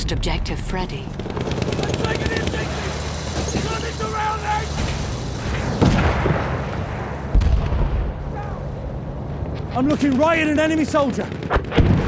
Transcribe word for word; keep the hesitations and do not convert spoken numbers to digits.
lost objective Freddy. I'm looking right at an enemy soldier.